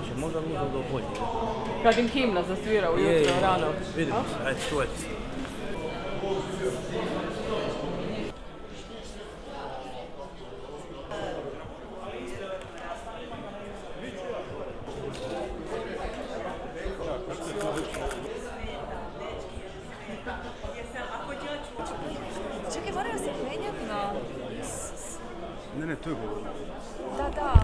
loše, možda bi bilo bolje. Kad im himna zasvira ujutro rano. Vidimo se, ajde, čuvajte se. Čekaj, moraju se penjati na... Ne, to je govor. Da, da.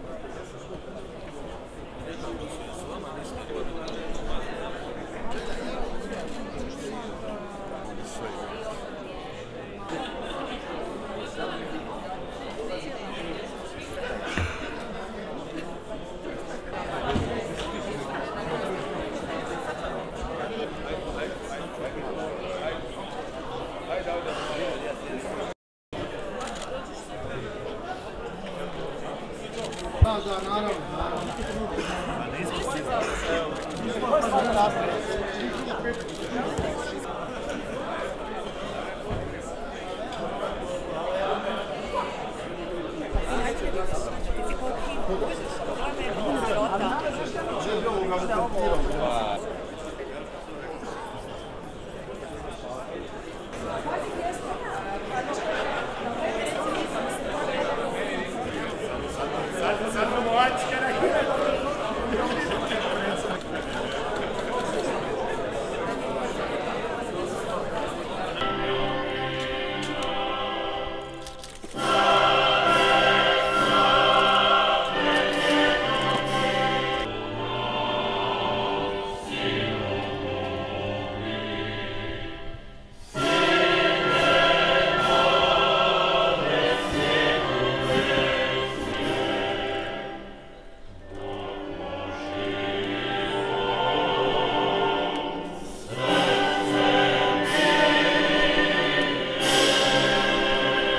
Da, naravno.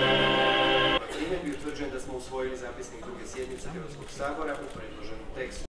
Utvrđujem da smo usvojili zapisnik druge sjednice Hrvatskog sabora u predloženom tekstu.